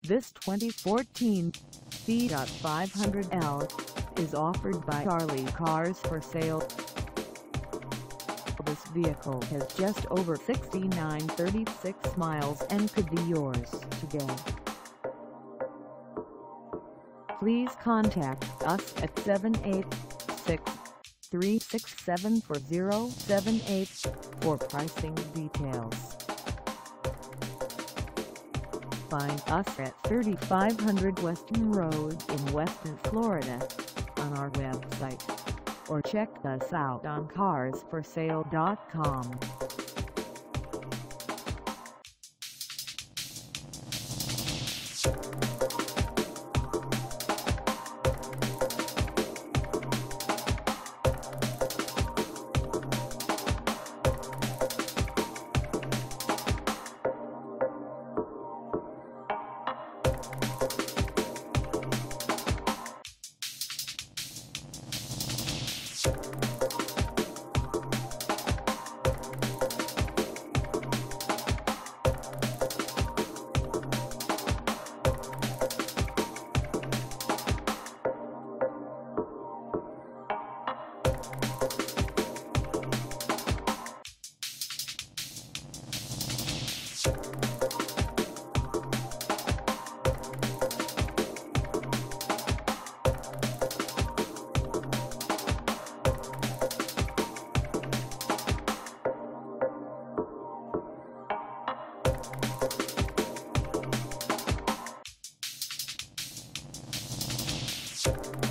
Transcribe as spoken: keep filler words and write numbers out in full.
This twenty fourteen Fiat five hundred L is offered by Charlie Cars for Sale. This vehicle has just over sixty-nine thousand thirty-six miles and could be yours today. Please contact us at seven eight six, three six seven, four zero seven eight for pricing details. Find us at thirty-five hundred Weston Road in Weston, Florida on our website, or check us out on cars for sale dot com. You